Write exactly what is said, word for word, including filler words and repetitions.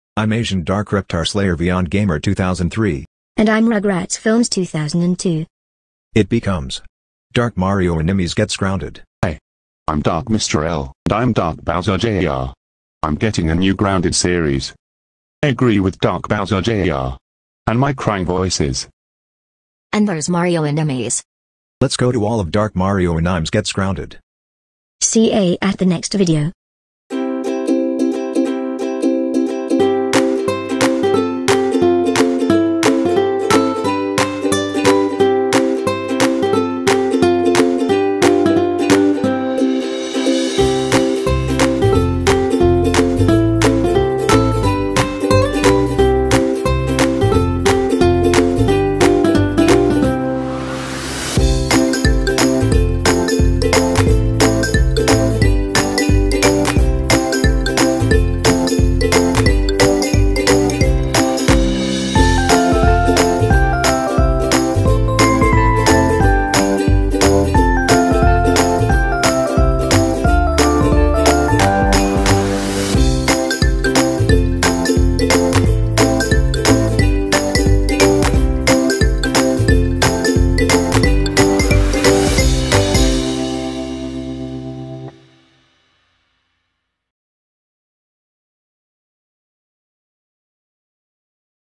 I'm Asian Dark Reptar Slayer Beyond Gamer two thousand three. And I'm Rugrats Films two thousand two. It becomes Dark Mario enemies gets grounded. Hey, I'm Dark Mister L, and I'm Dark Bowser J R. I'm getting a new grounded series. I agree with Dark Bowser J R. And my crying voices. And there's Mario enemies. Let's go to all of Dark Mario enemies gets grounded. See you at the next video.